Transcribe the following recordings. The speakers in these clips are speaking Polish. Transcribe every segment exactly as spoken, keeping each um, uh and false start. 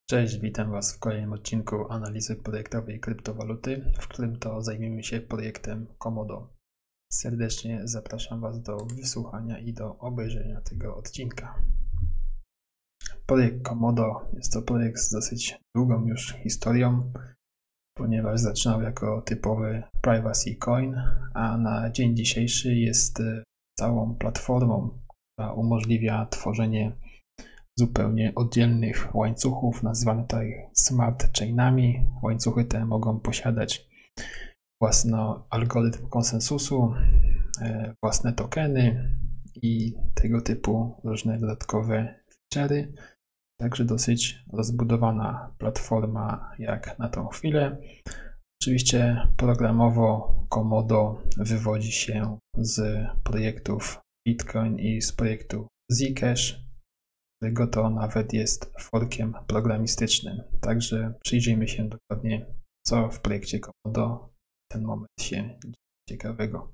Cześć, witam Was w kolejnym odcinku analizy projektowej kryptowaluty, w którym to zajmiemy się projektem Komodo. Serdecznie zapraszam Was do wysłuchania i do obejrzenia tego odcinka. Projekt Komodo jest to projekt z dosyć długą już historią, ponieważ zaczynał jako typowy privacy coin, a na dzień dzisiejszy jest całą platformą, która umożliwia tworzenie zupełnie oddzielnych łańcuchów, nazwane tutaj smart chainami. Łańcuchy te mogą posiadać własny algorytm konsensusu, własne tokeny i tego typu różne dodatkowe feature'y. Także dosyć rozbudowana platforma jak na tą chwilę. Oczywiście programowo Komodo wywodzi się z projektów Bitcoin i z projektu Zcash, którego to nawet jest forkiem programistycznym. Także przyjrzyjmy się dokładnie, co w projekcie Komodo w ten moment się dzieje ciekawego.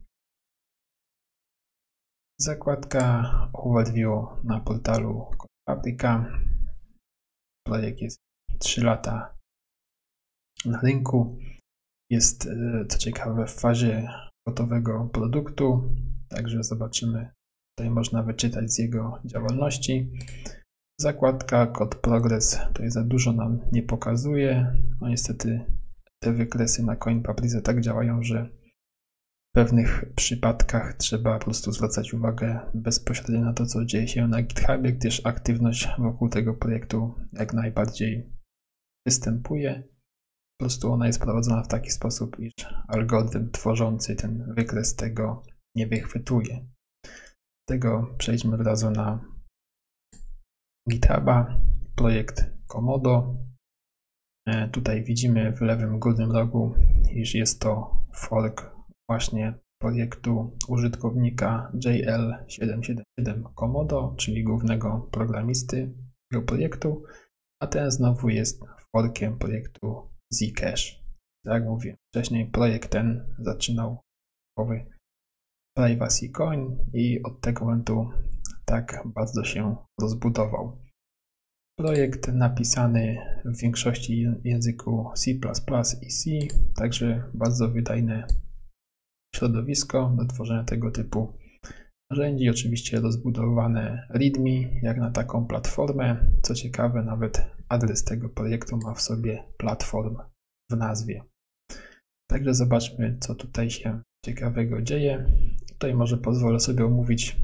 Zakładka Overview na portalu CoinFabrica. Projekt jest trzy lata na rynku. Jest, co ciekawe, w fazie gotowego produktu. Także zobaczymy. Tutaj można wyczytać z jego działalności. Zakładka Kod Progress tutaj za dużo nam nie pokazuje. No niestety te wykresy na CoinFabrice tak działają, że w pewnych przypadkach trzeba po prostu zwracać uwagę bezpośrednio na to, co dzieje się na GitHubie, gdyż aktywność wokół tego projektu jak najbardziej występuje. Po prostu ona jest prowadzona w taki sposób, iż algorytm tworzący ten wykres tego nie wychwytuje. Z tego przejdźmy od razu na GitHuba, projekt Komodo. Tutaj widzimy w lewym górnym rogu, iż jest to fork właśnie projektu użytkownika J L siedem siedem siedem Komodo, czyli głównego programisty tego projektu, a ten znowu jest forkiem projektu Zcash. Jak mówiłem wcześniej, projekt ten zaczynał typowy privacy coin i od tego momentu tak bardzo się rozbudował. Projekt napisany w większości języku C plus plus i C, także bardzo wydajne środowisko do tworzenia tego typu narzędzi. Oczywiście rozbudowane readme jak na taką platformę. Co ciekawe, nawet adres tego projektu ma w sobie platform w nazwie. Także zobaczmy, co tutaj się ciekawego dzieje. Tutaj może pozwolę sobie omówić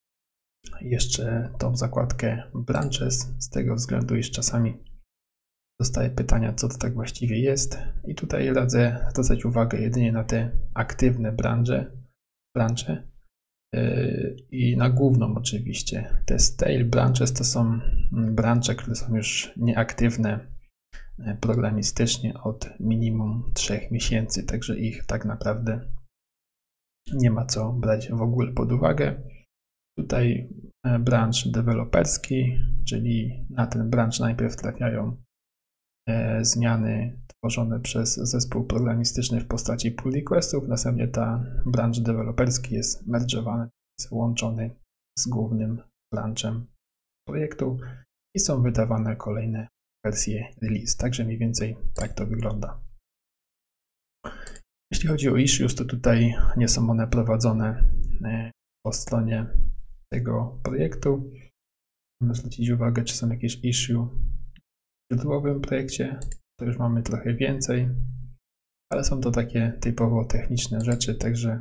jeszcze tą zakładkę Branches, z tego względu, iż czasami dostaję pytania, co to tak właściwie jest. I tutaj radzę zwracać uwagę jedynie na te aktywne branże, branże yy, i na główną oczywiście. Te stale branches to są branże, które są już nieaktywne programistycznie od minimum trzech miesięcy, także ich tak naprawdę nie ma co brać w ogóle pod uwagę. Tutaj branch deweloperski, czyli na ten branch najpierw trafiają zmiany tworzone przez zespół programistyczny w postaci pull requestów, następnie ta branch deweloperski jest merge'owany, jest łączony z głównym branchem projektu i są wydawane kolejne wersje release. Także mniej więcej tak to wygląda. Jeśli chodzi o issues, to tutaj nie są one prowadzone po stronie tego projektu. Musimy zwrócić uwagę, czy są jakieś issue w źródłowym projekcie. To już mamy trochę więcej, ale są to takie typowo techniczne rzeczy, także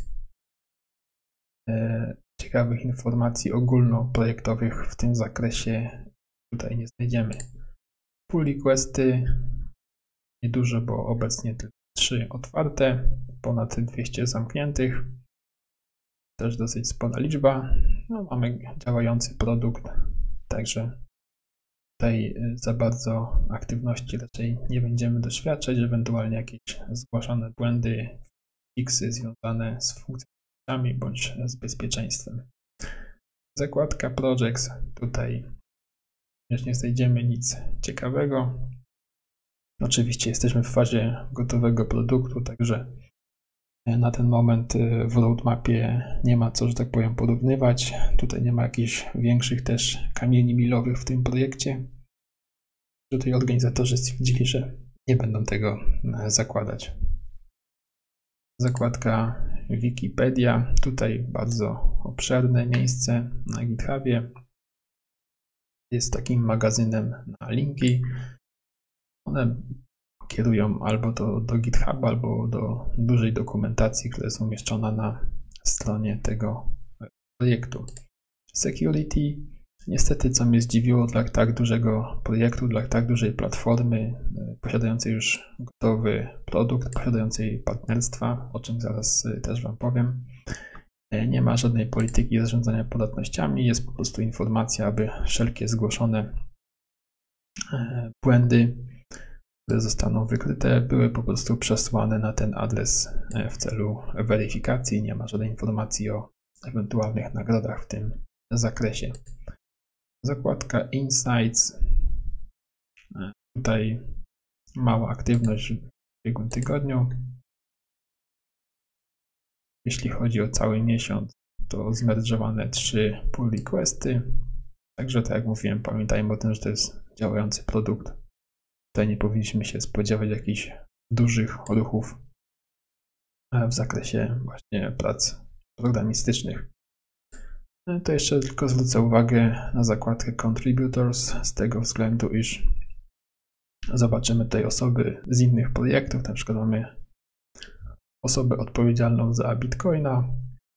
e, ciekawych informacji ogólnoprojektowych w tym zakresie tutaj nie znajdziemy. Pull requesty niedużo, bo obecnie tylko trzy otwarte, ponad dwieście zamkniętych. Też dosyć spora liczba. No, mamy działający produkt, także tutaj za bardzo aktywności raczej nie będziemy doświadczać, ewentualnie jakieś zgłaszane błędy, fiksy związane z funkcjonalnościami bądź z bezpieczeństwem. Zakładka Projects, tutaj już nie znajdziemy nic ciekawego. Oczywiście jesteśmy w fazie gotowego produktu, także na ten moment w roadmapie nie ma co, że tak powiem, porównywać. Tutaj nie ma jakichś większych też kamieni milowych w tym projekcie. że tutaj organizatorzy stwierdzili, że nie będą tego zakładać. Zakładka Wikipedia, tutaj bardzo obszerne miejsce na GitHubie. Jest takim magazynem na linki. One kierują albo do, do GitHuba, albo do dużej dokumentacji, która jest umieszczona na stronie tego projektu. Security, niestety, co mnie zdziwiło, dla tak dużego projektu, dla tak dużej platformy, posiadającej już gotowy produkt, posiadającej partnerstwa, o czym zaraz też Wam powiem, nie ma żadnej polityki zarządzania podatnościami, jest po prostu informacja, aby wszelkie zgłoszone błędy, które zostaną wykryte, były po prostu przesłane na ten adres w celu weryfikacji. Nie ma żadnej informacji o ewentualnych nagrodach w tym zakresie. Zakładka Insights. Tutaj mała aktywność w ubiegłym tygodniu. Jeśli chodzi o cały miesiąc, to zmerdżowane trzy pull requesty. Także tak jak mówiłem, pamiętajmy o tym, że to jest działający produkt. Tutaj nie powinniśmy się spodziewać jakichś dużych ruchów w zakresie właśnie prac programistycznych. To jeszcze tylko zwrócę uwagę na zakładkę Contributors z tego względu, iż zobaczymy tutaj osoby z innych projektów. Na przykład mamy osobę odpowiedzialną za Bitcoina.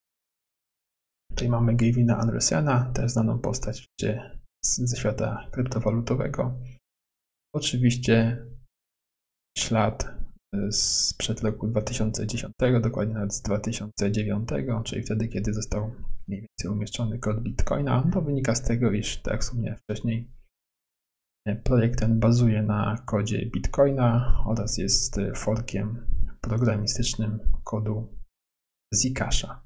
Tutaj mamy Gavina Andersena, też znaną postać ze świata kryptowalutowego. Oczywiście ślad sprzed roku dwa tysiące dziesiątego, dokładnie nawet z dwa tysiące dziewiątego, czyli wtedy, kiedy został mniej więcej umieszczony kod Bitcoina. To wynika z tego, iż tak jak wspomniałem wcześniej, projekt ten bazuje na kodzie Bitcoina oraz jest forkiem programistycznym kodu Zcasha.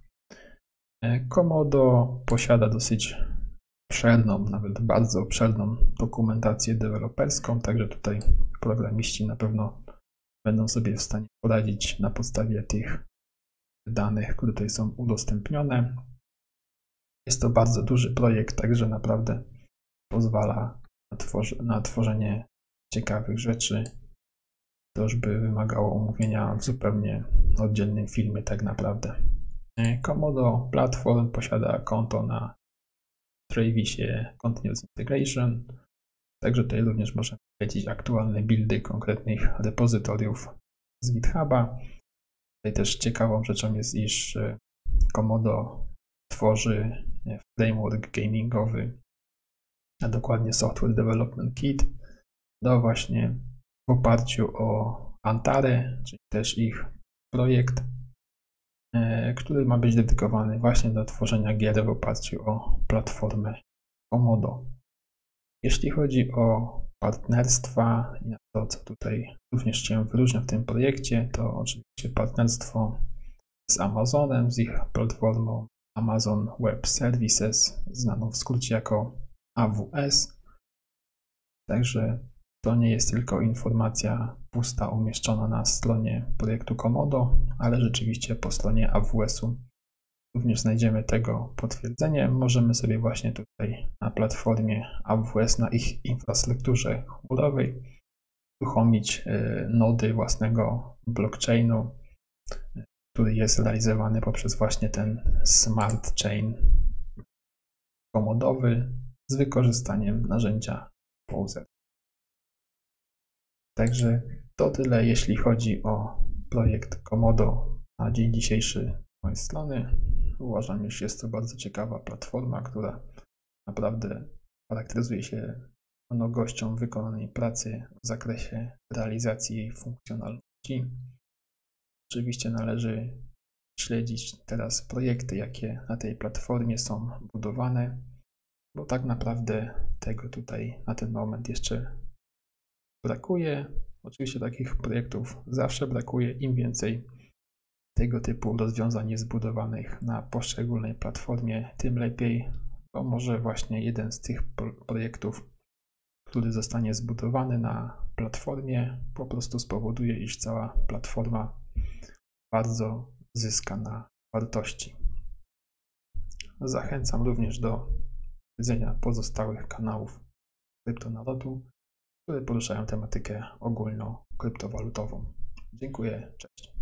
Komodo posiada dosyć obszerną, nawet bardzo obszerną dokumentację deweloperską, także tutaj programiści na pewno będą sobie w stanie poradzić na podstawie tych danych, które tutaj są udostępnione. Jest to bardzo duży projekt, także naprawdę pozwala na, tworzy, na tworzenie ciekawych rzeczy. To już by wymagało omówienia w zupełnie oddzielnym filmie tak naprawdę. Komodo Platform posiada konto na Travisie Continuous Integration, także tutaj również możemy śledzić aktualne buildy konkretnych repozytoriów z GitHuba. Tutaj też ciekawą rzeczą jest, iż Komodo tworzy framework gamingowy, a dokładnie Software Development Kit, do właśnie w oparciu o Antarę, czyli też ich projekt, który ma być dedykowany właśnie do tworzenia gier w oparciu o platformę Komodo. Jeśli chodzi o partnerstwa i to, co tutaj również się wyróżnia w tym projekcie, to oczywiście partnerstwo z Amazonem, z ich platformą Amazon Web Services, znaną w skrócie jako A W S. Także to nie jest tylko informacja pusta umieszczona na stronie projektu Komodo, ale rzeczywiście po stronie A W S-u również znajdziemy tego potwierdzenie. Możemy sobie właśnie tutaj na platformie A W S, na ich infrastrukturze chmurowej uruchomić nody własnego blockchainu, który jest realizowany poprzez właśnie ten smart chain komodowy z wykorzystaniem narzędzia Poser. Także to tyle, jeśli chodzi o projekt Komodo na dzień dzisiejszy z mojej strony. Uważam, że jest to bardzo ciekawa platforma, która naprawdę charakteryzuje się mnogością wykonanej pracy w zakresie realizacji jej funkcjonalności. Oczywiście należy śledzić teraz projekty, jakie na tej platformie są budowane, bo tak naprawdę tego tutaj na ten moment jeszcze brakuje. Oczywiście takich projektów zawsze brakuje. Im więcej tego typu rozwiązań jest zbudowanych na poszczególnej platformie, tym lepiej, bo może właśnie jeden z tych projektów, który zostanie zbudowany na platformie, po prostu spowoduje, iż cała platforma bardzo zyska na wartości. Zachęcam również do śledzenia pozostałych kanałów Kryptonarodu. które poruszają tematykę ogólno kryptowalutową. Dziękuję, cześć.